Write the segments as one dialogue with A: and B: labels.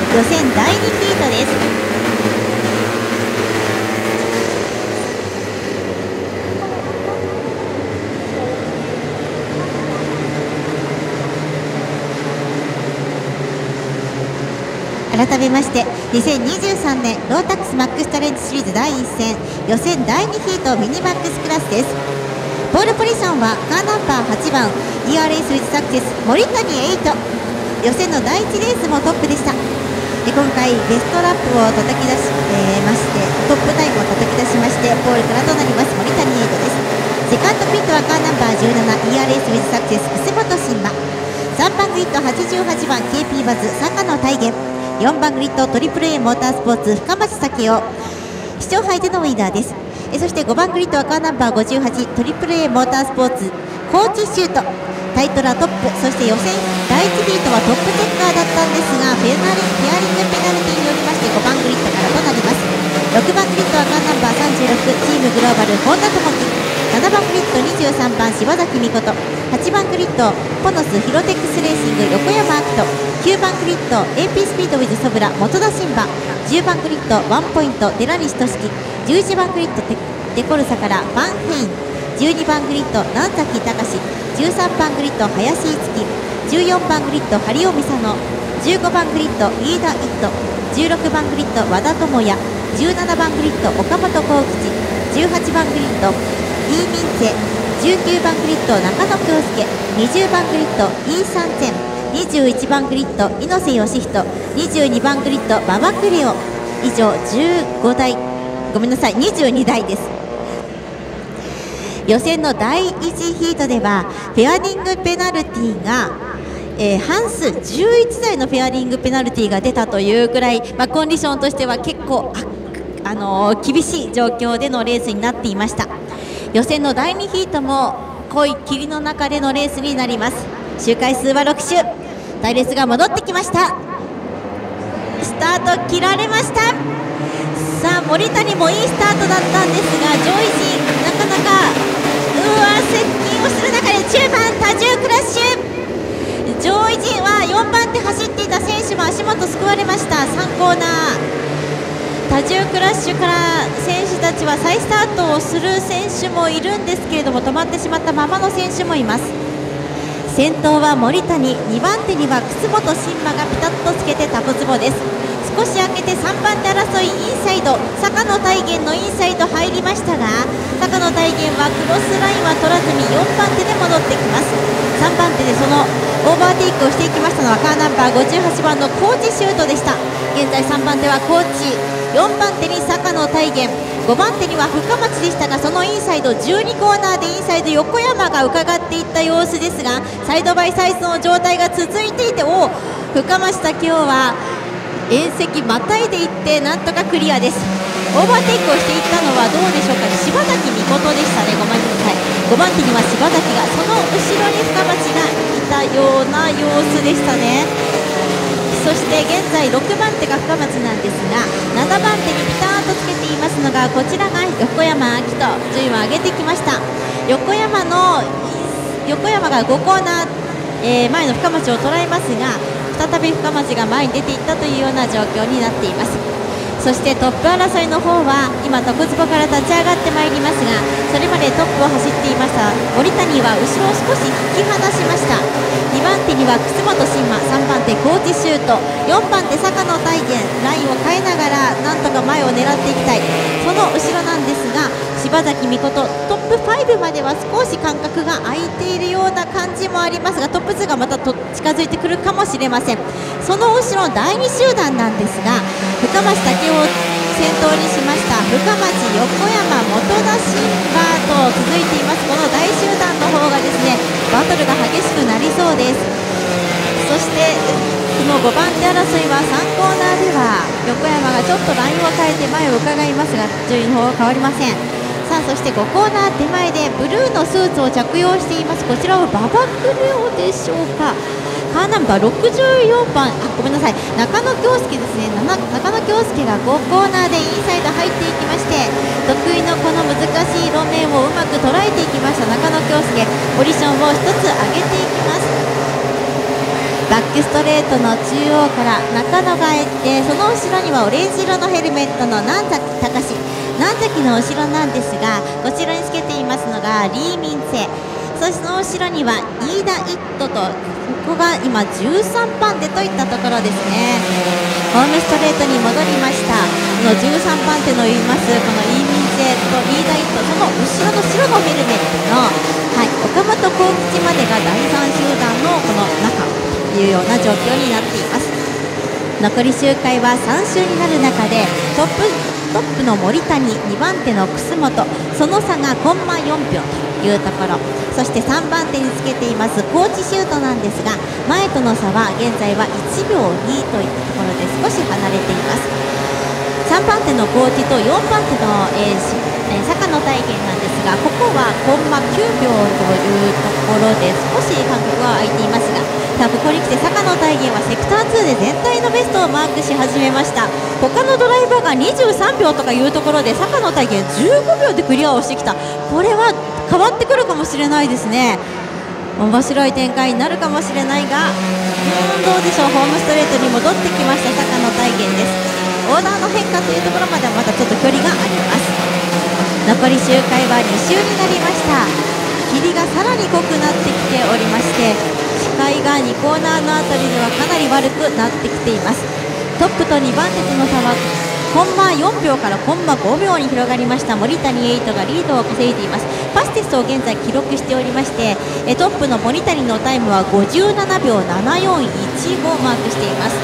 A: 予選第2ヒートです。改めまして2023年ロータックスマックスチャレンジシリーズ第1戦予選第2ヒートミニマックスクラスです。ポールポジションはカーナンバー8番 ERS ウィズサクセス森谷8。予選の第1レースもトップでした。今回ベストラップを叩き出し、ましてトップタイムを叩き出しましてポールからとなります森谷8です。セカンドピットはカーナンバー17 ERS ウィズサクセス楠本真馬。3番グリッド88番 KP バズ坂野大元。4番グリッドトリプル A モータースポーツ深町咲夫。視聴杯でのウィーナーです。そして5番グリッドはカーナンバー58トリプル A モータースポーツコーチシュート。タイトルはトップ。そして予選第1ヒートはトップチェッカーだったんですがペアリングペナルティによりまして5番グリッドからとなります。6番グリッドはカーナンバー36チームグローバル本田智樹。7番グリッド23番柴崎美琴。8番グリッドポノスヒロテックスレーシング横山明人。9番グリッド AP スピードウィズソブラ本田真馬。10番グリッドワンポイント寺西俊樹。11番グリッドデコルサからファンヘイン。12番グリッド南崎隆。13番グリッド林樹。14番グリッド張尾美沙野。15番グリッド飯田一斗。16番グリッド和田智也。17番グリッド岡本幸吉。18番グリッドイーミンツェ。19番グリッド中野京介。20番グリッドイーサンチェン。21番グリッド猪瀬義人。22番グリッド馬場クレオ。以上15台ごめんなさい22台です。予選の第1ヒートではフェアリングペナルティが、半数11台のフェアリングペナルティが出たというくらい、コンディションとしては結構厳しい状況でのレースになっていました。予選の第2ヒートも濃い霧の中でのレースになります。周回数は6周。大レースが戻ってきました。スタート切られました。さあ森谷もいいスタートだったんですが上位陣なかなか接近をする中で中盤多重クラッシュ。上位陣は4番手走っていた選手も足元救われました。3コーナー多重クラッシュから選手たちは再スタートをする選手もいるんですけれども止まってしまったままの選手もいます。先頭は森谷、2番手には楠本真馬がピタッとつけてタコツボです。少し開けて3番手争いインサイド坂野大元のインサイド入りましたが坂野大元はクロスラインは取らずに4番手で戻ってきます。3番手でそのオーバーテイクをしていきましたのはカーナンバー58番のコーチシュートでした。現在3番手はコーチ、4番手に坂野大元、5番手には深町でしたがそのインサイド12コーナーでインサイド横山が伺っていった様子ですがサイドバイサイズの状態が続いていて深町だけは縁石またいでいってなんとかクリアです。オーバーテイクをしていったのはどうでしょうか。柴崎美琴でしたね。ごめんなさい。5番手には柴崎がその後ろに深町がいたような様子でしたね。そして現在6番手が深町なんですが7番手にピターンとつけていますのがこちらが横山明人。順位を上げてきました。横山が5コーナー、前の深町を捉えますが再び深町が前に出ていったというような状況になっています。そしてトップ争いの方は今タコツボから立ち上がってまいりますがそれまでトップを走っていました森谷は後ろを少し引き離しました。2番手には楠本真馬、3番手コーチシュート、4番手坂野大元。ラインを変えながらなんとか前を狙っていきたい。その後ろなんですが柴崎美琴トップ5までは少し間隔が空いているような感じもありますがトップ2がまた近づいてくるかもしれません。その後ろの第2集団なんですが深町だけを先頭にしました深町、横山、本田真馬と続いています。この大集団の方がですねバトルが激しくなりそうです。そしてこの5番手争いは3コーナーでは横山がちょっとラインを変えて前を伺いますが順位の方は変わりません。さあそして5コーナー手前でブルーのスーツを着用しています。こちらは馬場クレオでしょうか。カーナンバー64番ごめんなさい中野京介ですね。中野京介が5コーナーでインサイド入っていきまして得意のこの難しい路面をうまく捉えていきました中野京介。ポジションを1つ上げていきます。 バックストレートの中央から中野が行って、その後ろにはオレンジ色のヘルメットの南崎隆。南崎の後ろなんですが、こちらにつけていますのがリー・ミンセイ、そしてその後ろには飯田一斗と、ここが今13番手といったところですね。ホームストレートに戻りました。この13番手の言いますこのリー・ミンセイと飯田一斗、その後ろの白のヘルメットの、岡本幸吉までが第3集団のこの中というような状況になっています。残り周回は3周になる中で、トップの森谷、2番手の楠本、その差がコンマ4秒というところ、そして3番手につけています高知シュートなんですが、前との差は現在は1秒2といったところで少し離れています。3番手の高知と4番手の、坂野大賢なんですが、ここはコンマ9秒というところで少し間隔は空いていますが、ここに来て坂野大賢はセクター2で全体のベストをマークし始めました。他のドライバーが23秒とかいうところで、坂野大賢15秒でクリアをしてきた。これは変わってくるかもしれないですね。面白い展開になるかもしれないが、どうでしょう。ホームストレートに戻ってきました坂野大賢です。オーダーの変化というところまではまたちょっと距離があります。残り周回は2周になりました。霧がさらに濃くなってきておりまして、視界が2コーナーのあたりではかなり悪くなってきています。トップと2番手との差はコンマ4秒からコンマ5秒に広がりました。森谷エイトがリードを稼いでいます。ファステストを現在記録しておりまして、トップの森谷のタイムは57秒7415をマークしています。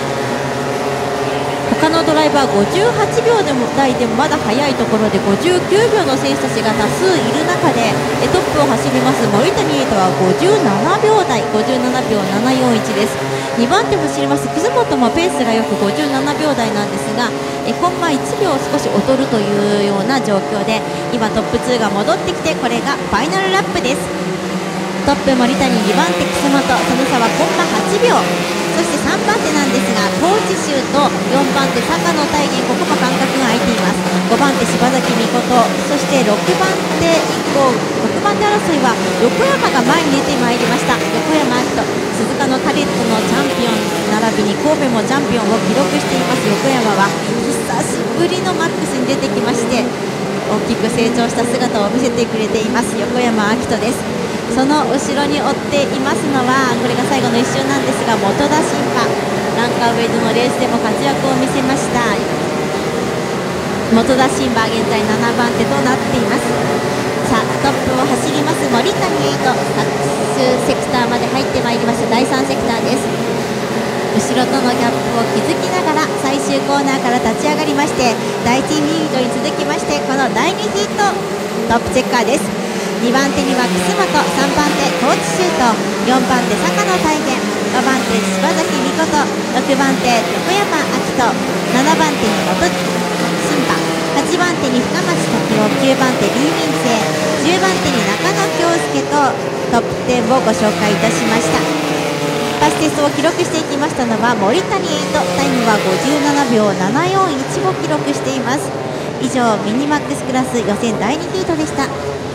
A: 他のドライバー58秒台でもまだ速いところで59秒の選手たちが多数いる中で、トップを走ります森谷エイトは57秒台、57秒741です。2番手を走ります楠本もペースがよく57秒台なんですが、コンマ1秒少し劣るというような状況で、今トップ2が戻ってきて、これがファイナルラップです。トップ森谷、2番手楠本、その差はコンマ8秒。そして3番手なんですが高知州と4番手坂野大賢、ここも間隔が空いています。5番手柴崎美琴、そして6番手以降、6番手争いは横山が前に出てまいりました。横山明人、鈴鹿のカレットのチャンピオン並びに神戸もチャンピオンを記録しています。横山は久しぶりのマックスに出てきまして、大きく成長した姿を見せてくれています横山明人です。その後ろに追っていますのは、これが最後の1周なんですが、本田慎馬、ランカーウェイズのレースでも活躍を見せました。本田慎馬、現在7番手となっています。さあトップを走ります森谷エイト、セクターまで入ってまいりました。第3セクターです。後ろとのギャップを築きながら最終コーナーから立ち上がりまして、第1ヒートに続きまして、この第2ヒートトップチェッカーです。2番手には楠本、3番手高知修斗、4番手坂野大賢、5番手柴崎美琴、6番手横山明人、7番手に本慎馬、8番手に深町拓郎、9番手リー・ミンセイ、10番手に中野京介とトップ10をご紹介いたしました。ファステストを記録していきましたのは森谷エイト、タイムは57秒7415記録しています。以上ミニマックスクラス予選第2ヒートでした。